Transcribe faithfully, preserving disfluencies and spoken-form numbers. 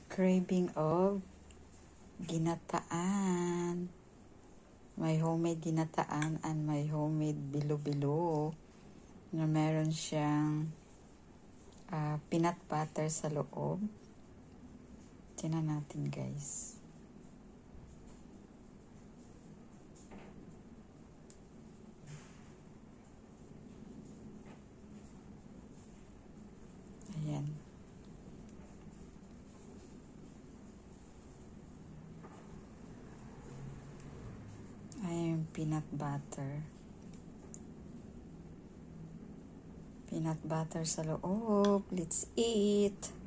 Craving of ginataan. May homemade ginataan and may homemade bilo-bilo na meron siyang uh, peanut butter sa loob. Tingnan natin, guys. Ayan. Ayan, peanut butter. Peanut butter sa loob. Let's eat!